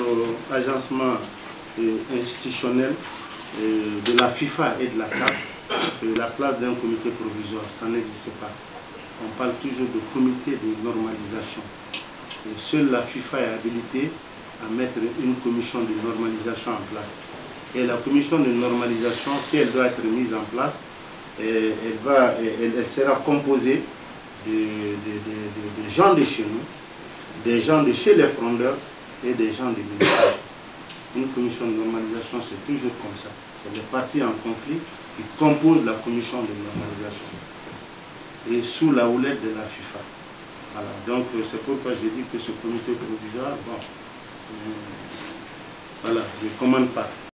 agencement institutionnel de la FIFA et de la CAF, la place d'un comité provisoire, ça n'existe pas. On parle toujours de comité de normalisation. Et seule la FIFA est habilitée à mettre une commission de normalisation en place. Et la commission de normalisation, si elle doit être mise en place, elle sera composée de gens de chez nous, des gens de chez les frondeurs et des gens des militaires. Une commission de normalisation, c'est toujours comme ça. C'est les partis en conflit qui composent la commission de normalisation. Et sous la houlette de la FIFA. Voilà. Donc c'est pourquoi j'ai dit que ce comité provisoire, bon, voilà, je ne commande pas.